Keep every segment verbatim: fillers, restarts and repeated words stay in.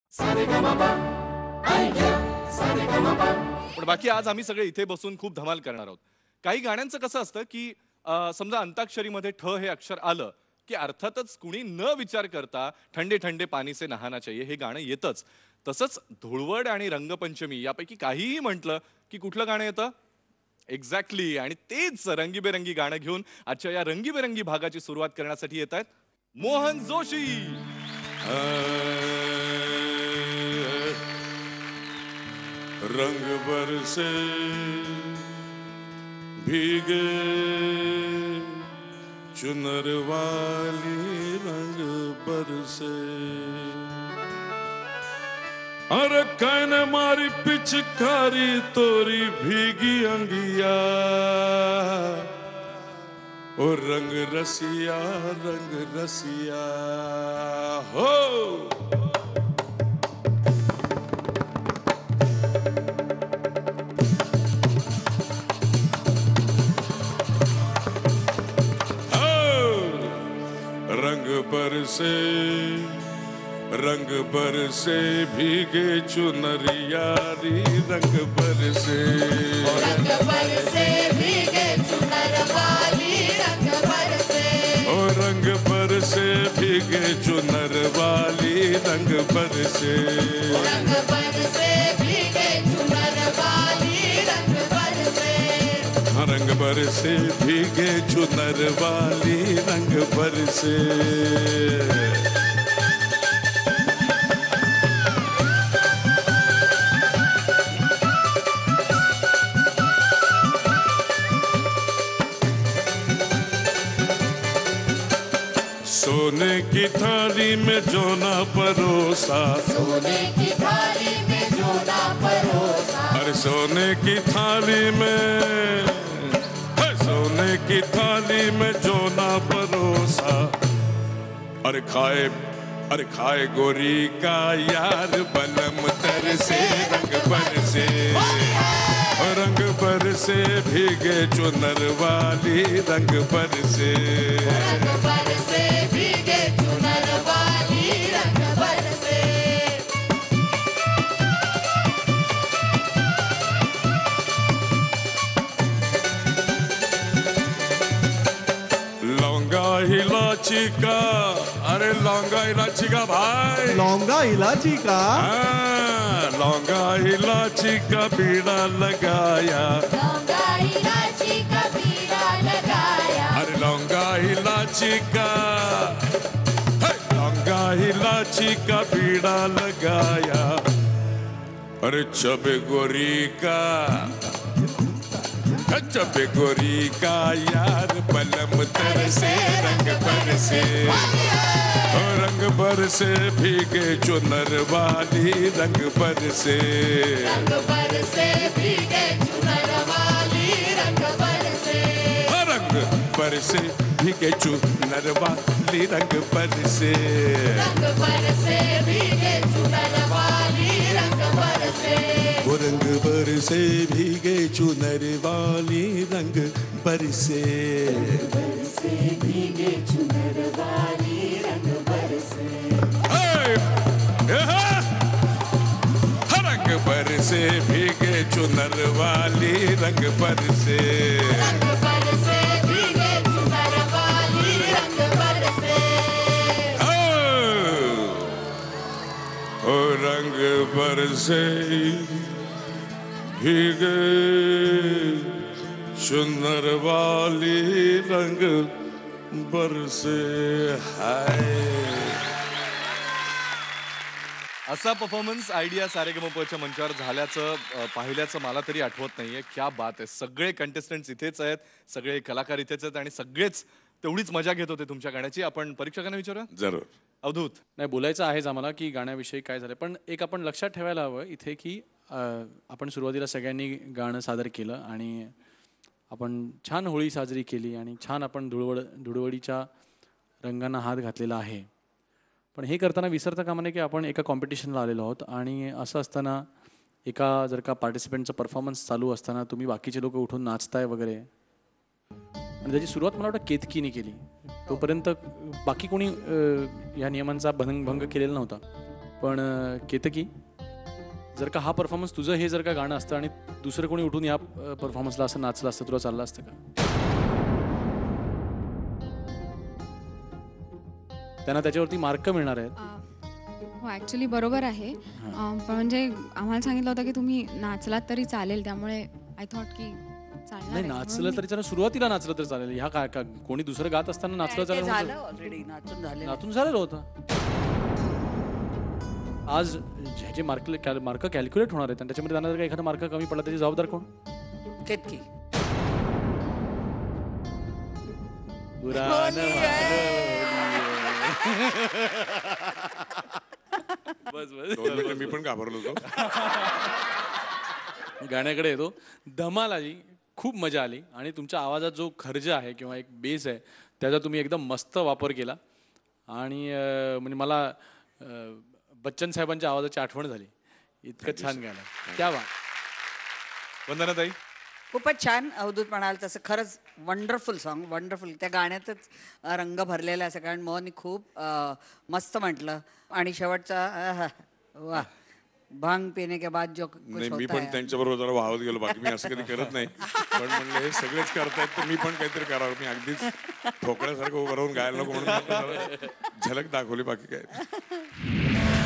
पण बाकी आज आम्ही सगळे इथे बसून खूप धमाल करणार आहोत. काही गाण्यांचं कसं असतं की समजा अंताक्षरीमध्ये ठ हे अक्षर आलं की अर्थातच कुणी न विचार करता ठंडे ठंडे पानी से नहाना चाहिए हे गाणं येतच. तसंच धुळवड आणि रंगपंचमी यापैकी काहीही म्हटलं की कुठलं गाणं येतं? एक्झॅक्टली. आणि तेच रंगीबेरंगी गाणं घेऊन आजच्या या रंगीबेरंगी भागाची सुरुवात करण्यासाठी येत आहेत मोहन जोशी. रंग बरसे भीगे चुनर वाली रंग बरसे अरे कैन मारी पिचकारी तोरी भीगी अंगिया ओ रंग रसिया रंग रसिया हो. रंग बरसे रंग बरसे भीगे चुनरियारी रंग बरसे रंग बरसे भीगे चुनर वाली रंग बरसे ओ रंग बरसे भीगे चुनर वाली रंग बरसे रंग बरसे भीगे चुनर वाली रंग बरसे रंग बरसे भीगे चुनर वाली रंग बरसे. सोने की थाली में जोना परोसा सोने की थाली में जोना परोसा अरे सोने की थाली में सोने की थाली में जोना परोसा अरे खाए अरे खाए गोरी का यार बलम तरसे रंग बरसे रंग बरसे भीगे चुनर वाली रंग बरसे रंग बरसे भीगे चुनर वाली रंग बरसे लौंगा इलाची का अरे लौंगा इलाची का भाई लौंगा इलाची का हाँ, लौंगा इलाची का बीड़ा लगाया लौंगा इलाची का बीड़ा लगाया अरे लौंगा इलाची का लौंगा इलाची का बीड़ा लगाया अरे चबे गोरी का चबे गोरी का यार बलम तरसे रंग बरसे रंग बरसे भीगे चुनर वाली रंग बरसे रंग बरसे भीगे चुनर वाली रंग बरसे रंग बरसे भीगे चुनर वाली रंग बरसे रंग बरसे भीगे चुनर वाली रंग बरसे रंग बरसे भीगे चुनर वाली रंग बरसे बरसे भीगे चुनर वाली रंग बरसे रंग बरसे भीगे चुनर वाली रंग बरसे रंग बरसे भीगे चुनर वाली रंग बरसे ओ रंग बरसे भीगे चुनर वाली रंग बरसे हाय. असा परफॉर्मन्स आयडिया सारेगमपच्या मंचावर झाल्याचं पाहिल्याचं मला तरी आठवत नाहीये. क्या बात आहे. सगळे कंटेस्टंट्स इथेच आहेत, सगळे कलाकार इथेच आहेत आणि सगळेच तेवढीच मजा घेत होते तुमच्या गाण्याची. आपण परीक्षकांना विचारूया. जरूर. अवधूत. नाही बोलायचं आहेच आम्हाला की गाण्याविषयी काय झालं, पण एक आपण लक्षात ठेवायला हवं इथे की आपण सुरुवातीला सगळ्यांनी गाणं सादर केलं आणि आपण छान होळी साजरी केली आणि छान आपण धुळवड धुळवडीच्या रंगांना हात घातलेला आहे. पण हे करताना विसरता कामा नये की आपण एका कॉम्पिटिशनला आलेलो आहोत आणि असं असताना एका जर का पार्टिसिपेंटचा परफॉर्मन्स चालू असताना तुम्ही बाकीचे लोक उठून नाचताय वगैरे आणि त्याची सुरुवात मला वाटतं केतकीने केली. तोपर्यंत बाकी कोणी या नियमांचा भंग भंग केलेला नव्हता. पण अं, केतकी, जर का हा परफॉर्मन्स तुझं हे जर का गाणं असतं आणि दुसरं कोणी उठून या परफॉर्मन्सला असं नाचलं असतं, तुला चाललं असतं का? त्यांना त्याच्यावरती मार्क मिळणार आहेत. हो ॲक्च्युली बरोबर आहे. अं, पण म्हणजे आम्हाला सांगितलं होतं की तुम्ही नाचलात तरी चालेल, त्यामुळे आय थॉट की चालणार नाही, आहे. नाचलं तरी त्यानं सुरुवातीला नाचलं तर चालेल. ह्या काय का कोणी दुसरं गात असताना नाचलं ते चालेल झालं म्हणतो. ऑलरेडी, नाचून झाले. नाचून झालेलं होतं. आज ज्याचे मार्क मार्क कॅल्क्युलेट होणार आहेत आणि त्याच्यामध्ये त्यांना जर का एखादा मार्क कमी पडला त्याची जबाबदार कोण? केतकी. पुराण बस बस दोन मिनिटं मी पण घाबरलो होतो. गाण्याकडे येतो. धमाल आली, खूप मजा आली आणि तुमच्या आवाजात जो खर्ज आहे किंवा एक बेस आहे त्याचा तुम्ही एकदम मस्त वापर केला आणि अं, म्हणजे मला अं, बच्चन साहेबांच्या आवाजाची आठवण झाली. इतकं छान गाणं. त्या वा वंदनाताई, खूपच छान. अवधूत म्हणाल तसं खरंच वंडरफुल सॉन्ग, वंडरफुल. त्या गाण्यातच अ, रंग भरलेला असं, कारण मोहननी खूप अ, मस्त म्हटलं. आणि शेवटचा आहा, वा, भांग पिणे के बाद जो कुछ नाही, मी होता पण है. त्यांच्याबरोबर जरा वाहत गेलो. बाकी मी असं कधी करत नाही, पण म्हणलं हे सगळेच करतायत तर मी पण काहीतरी करावं. मी अगदीच ठोकळ्यासारखं उभं राहून गायला नको म्हणून म्हटलं जरा झलक दाखवली, बाकी काय.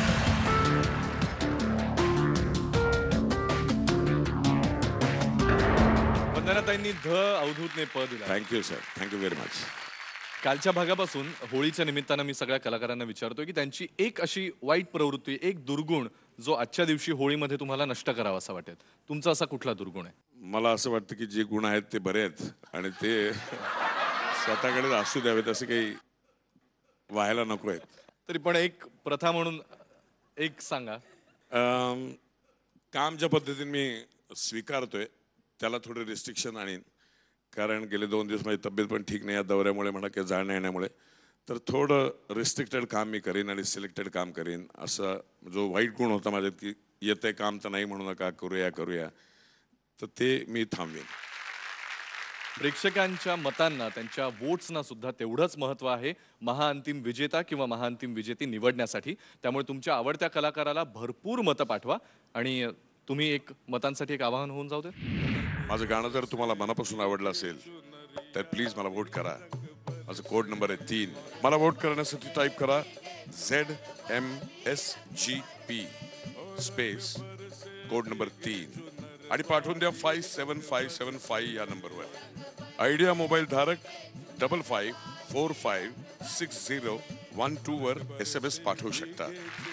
वंदनाताईंनी ध अवधूतने प दिला. Thank you sir, thank you very much. कालच्या भागापासून होळीच्या निमित्तानं मी सगळ्या कलाकारांना विचारतोय की त्यांची एक अशी वाईट प्रवृत्ती, एक दुर्गुण जो आजच्या दिवशी होळीमध्ये तुम्हाला नष्ट करावा असा वाटेल. तुमचा असा कुठला दुर्गुण आहे? मला असं वाटतं की जे गुण आहेत ते बरे आहेत आणि ते स्वतःकडे असू द्यावेत, असं काही व्हायला नको आहेत. तरी पण एक प्रथा म्हणून एक सांगा. अम, काम ज्या पद्धतीने मी स्वीकारतोय त्याला थोडं रिस्ट्रिक्शन आणीन, कारण गेले दोन दिवस माझी तब्येत पण ठीक नाही या दौऱ्यामुळे म्हणा किंवा जाण्या येण्यामुळे. तर थोडं रिस्ट्रिक्टेड काम मी करीन आणि सिलेक्टेड काम करीन. असा जो वाईट गुण होता माझ्यात की येतंय काम तर नाही म्हणू नका, करूया करूया, तर ते मी थांबवेन. प्रेक्षकांच्या मतांना, त्यांच्या वोट्सना सुद्धा तेवढंच महत्त्व आहे महाअंतिम विजेता किंवा महाअंतिम विजेती निवडण्यासाठी. त्यामुळे तुमच्या आवडत्या कलाकाराला भरपूर मतं पाठवा आणि तुम्ही एक मतांसाठी एक आवाहन होऊन जाऊ दे. माझं गाणं जर तुम्हाला मनापासून आवडलं असेल तर प्लीज मला वोट करा. माझं कोड नंबर आहे तीन. मला वोट करण्यासाठी टाईप करा Z M S G P space code number तीन आणि पाठवून द्या five seven five seven five या नंबरवर. आयडिया मोबाईल धारक double five four five six zero one two वर एस एम एस पाठवू शकता.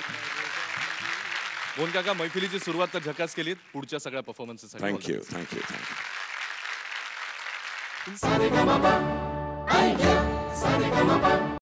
मोहन काका, मैफिलीची सुरुवात तर झकास केलीत. पुढच्या सगळ्या परफॉर्मन्सेससाठी thank you thank you thank you. Saregamapa, I get Saregamapa.